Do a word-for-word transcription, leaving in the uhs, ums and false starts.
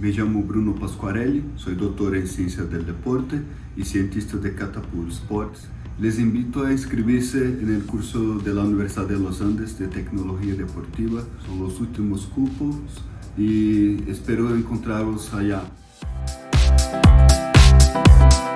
Me llamo Bruno Pasquarelli, soy doctor en Ciencias del Deporte y cientista de Catapult Sports. Les invito a inscribirse en el curso de la Universidad de los Andes de Tecnología Deportiva. Son los últimos cupos y espero encontraros allá.